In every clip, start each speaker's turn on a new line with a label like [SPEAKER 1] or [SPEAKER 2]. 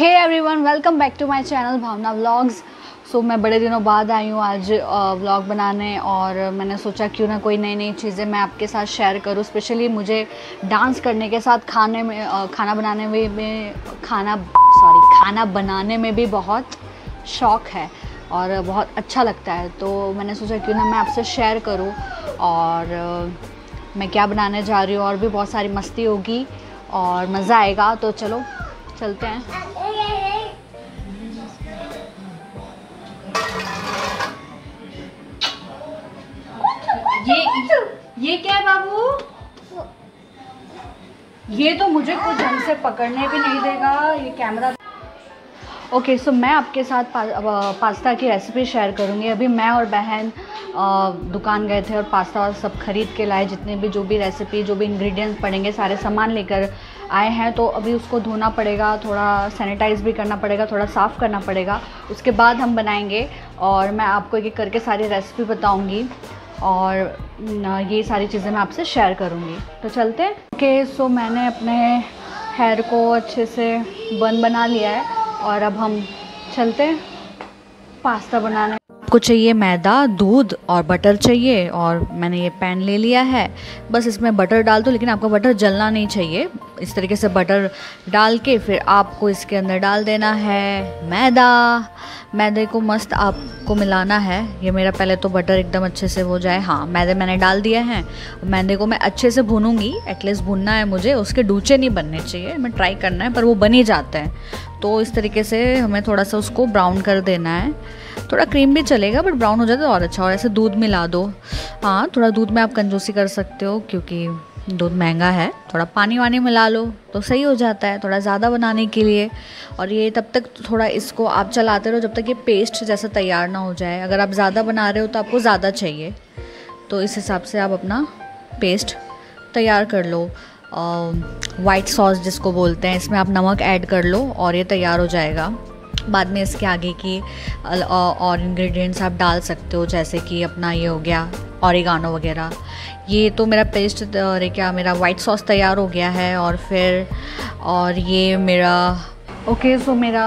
[SPEAKER 1] Hey everyone, welcome back to my channel Bhavna vlogs. So मैं बड़े दिनों बाद आई हूँ आज व्लॉग बनाने और मैंने सोचा क्यों ना कोई नई नई चीज़ें मैं आपके साथ शेयर करूँ। स्पेशली मुझे डांस करने के साथ खाना बनाने में भी बहुत शौक़ है और बहुत अच्छा लगता है। तो मैंने सोचा क्यों ना मैं आपसे शेयर करूँ और मैं क्या बनाने जा रही हूँ और भी बहुत सारी मस्ती होगी और मज़ा आएगा। तो चलो चलते हैं। ये क्या है बाबू? ये तो मुझे कुछ ढंग से पकड़ने भी नहीं देगा ये कैमरा। ओके, सो मैं आपके साथ पास्ता की रेसिपी शेयर करूँगी। अभी मैं और बहन दुकान गए थे और पास्ता सब खरीद के लाए। जितने भी जो भी रेसिपी जो भी इंग्रेडिएंट्स पड़ेंगे सारे सामान लेकर आए हैं। तो अभी उसको धोना पड़ेगा, थोड़ा सैनिटाइज़ भी करना पड़ेगा, थोड़ा साफ़ करना पड़ेगा। उसके बाद हम बनाएंगे और मैं आपको एक एक करके सारी रेसिपी बताऊँगी और ये सारी चीज़ें मैं आपसे शेयर करूँगी। तो चलते हैं। ओके, सो मैंने अपने हेयर को अच्छे से बना लिया है और अब हम चलते हैं पास्ता बनाने। आपको चाहिए मैदा, दूध और बटर चाहिए और मैंने ये पैन ले लिया है। बस इसमें बटर डाल दो, लेकिन आपका बटर जलना नहीं चाहिए। इस तरीके से बटर डाल के फिर आपको इसके अंदर डाल देना है मैदे को मस्त आपको मिलाना है। ये मेरा पहले तो बटर एकदम अच्छे से हो जाए। हाँ, मैदे मैंने डाल दिया है। मैदे को मैं अच्छे से भूनूंगी, एटलीस्ट भूनना है मुझे। उसके डूचे नहीं बनने चाहिए, मैं ट्राई करना है, पर वो बन ही जाते हैं। तो इस तरीके से हमें थोड़ा सा उसको ब्राउन कर देना है। थोड़ा क्रीम भी चलेगा, बट ब्राउन हो जाए तो और अच्छा। और ऐसे दूध मिला दो। हाँ, थोड़ा दूध में आप कंजूसी कर सकते हो क्योंकि दूध महंगा है। थोड़ा पानी वानी मिला लो तो सही हो जाता है, थोड़ा ज़्यादा बनाने के लिए। और ये तब तक थोड़ा इसको आप चलाते रहो जब तक ये पेस्ट जैसा तैयार ना हो जाए। अगर आप ज़्यादा बना रहे हो तो आपको ज़्यादा चाहिए, तो इस हिसाब से आप अपना पेस्ट तैयार कर लो। वाइट सॉस जिसको बोलते हैं, इसमें आप नमक ऐड कर लो और ये तैयार हो जाएगा। बाद में इसके आगे की और इंग्रेडिएंट्स आप डाल सकते हो, जैसे कि अपना ये हो गया ऑरिगानो वगैरह। ये तो मेरा पेस्ट मेरा वाइट सॉस तैयार हो गया है। और ये मेरा ओके, सो मेरा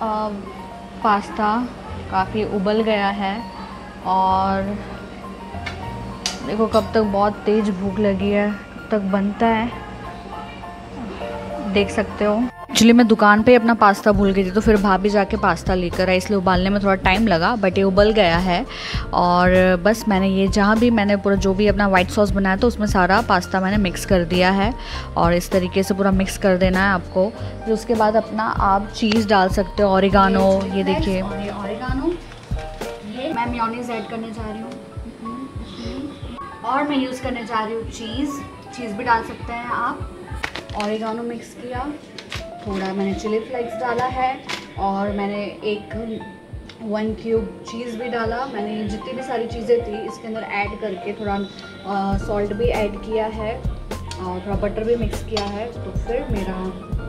[SPEAKER 1] पास्ता काफ़ी उबल गया है और देखो कब तक, बहुत तेज़ भूख लगी है, कब तक बनता है देख सकते हो। एक्चुअली मैं दुकान पे अपना पास्ता भूल गई थी, तो फिर भाभी जाके पास्ता लेकर आई, इसलिए उबालने में थोड़ा टाइम लगा, बट ये उबल गया है। और बस मैंने ये जहाँ भी मैंने पूरा जो भी अपना वाइट सॉस बनाया था उसमें सारा पास्ता मैंने मिक्स कर दिया है और इस तरीके से पूरा मिक्स कर देना है आपको। फिर उसके बाद अपना आप चीज़ डाल सकते हो, ऑरिगानो। ये देखिए ऑरिगानो, ये मैं मेयोनीज ऐड करने जा रही हूँ और मैं यूज़ करने जा रही हूँ चीज़ भी डाल सकते हैं आप। ऑरिगानो मिक्स किया, थोड़ा मैंने चिली फ्लेक्स डाला है और मैंने 1 क्यूब चीज़ भी डाला। मैंने जितनी भी सारी चीज़ें थी इसके अंदर ऐड करके थोड़ा सॉल्ट भी ऐड किया है और थोड़ा बटर भी मिक्स किया है। तो फिर मेरा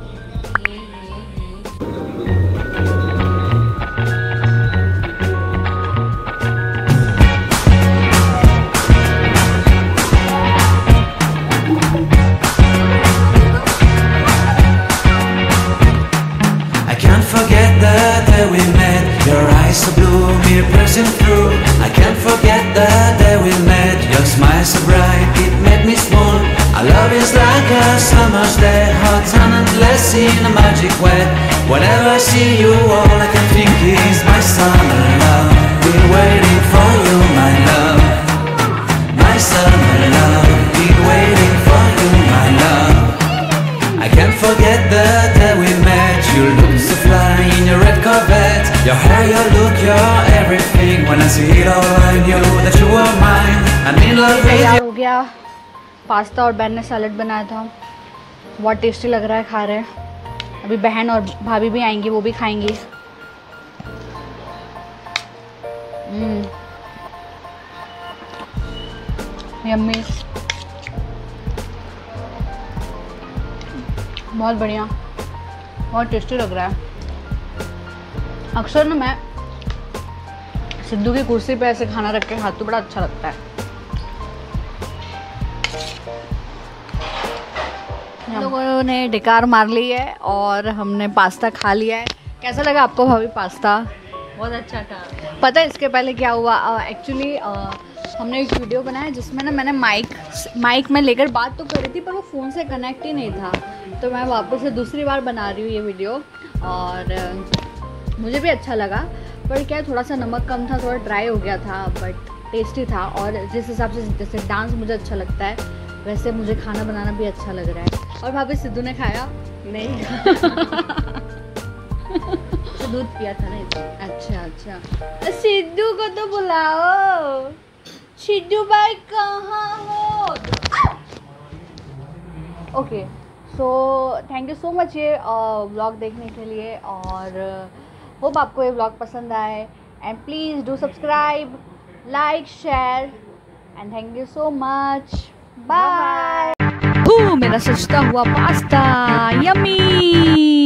[SPEAKER 2] we met, your eyes so blue, me pressing through. I can't forget the day we met, your smile so bright, it made me small. Our love is like a summer's day, hot and endless in a magic way. Whenever I see you, all I can think is my summer love. Been waiting for you, my love. My summer love, been waiting for you, my love. I can't forget the day we met, you look so fly in your red Corvette. Your hair, your look, your everything. When I see it all, I knew that you were mine. I'm in love with you.
[SPEAKER 1] तैयार हो गया pasta और बहन ने salad बनाया था, बहुत tasty लग रहा है, खा रहे हैं। अभी बहन और भाभी भी आएंगी, वो भी खाएंगी। यम्मी, बहुत बढ़िया, बहुत टेस्टी लग रहा है। अक्सर ना मैं सिद्धू की कुर्सी पे ऐसे खाना रख के खाती हूँ, बड़ा अच्छा लगता है। हम लोगों ने डिकार मार ली है और हमने पास्ता खा लिया है। कैसा लगा आपको भाभी पास्ता?
[SPEAKER 3] बहुत अच्छा था।
[SPEAKER 1] पता है इसके पहले क्या हुआ? एक्चुअली हमने एक वीडियो बनाया जिसमें ना मैंने माइक में लेकर बात तो करी थी पर वो फ़ोन से कनेक्ट ही नहीं था, तो मैं वापस से दूसरी बार बना रही हूँ ये वीडियो। और मुझे भी अच्छा लगा, पर क्या थोड़ा सा नमक कम था, थोड़ा ड्राई हो गया था, बट टेस्टी था। और जिस हिसाब से जैसे डांस मुझे अच्छा लगता है वैसे मुझे खाना बनाना भी अच्छा लग रहा है। और भाभी सिद्धू ने खाया
[SPEAKER 3] नहीं तो दूध पिया था ना इसलिए।
[SPEAKER 1] अच्छा, सिद्धू को तो बुलाओ। सिद्धू भाई कहाँ हो? Okay, so thank you so much ये व्लॉग देखने के लिए, और होप आपको ये व्लॉग पसंद आए। And please do subscribe, like, share, and thank you so much. Bye. मेरा सजता हुआ पास्ता यम्मी।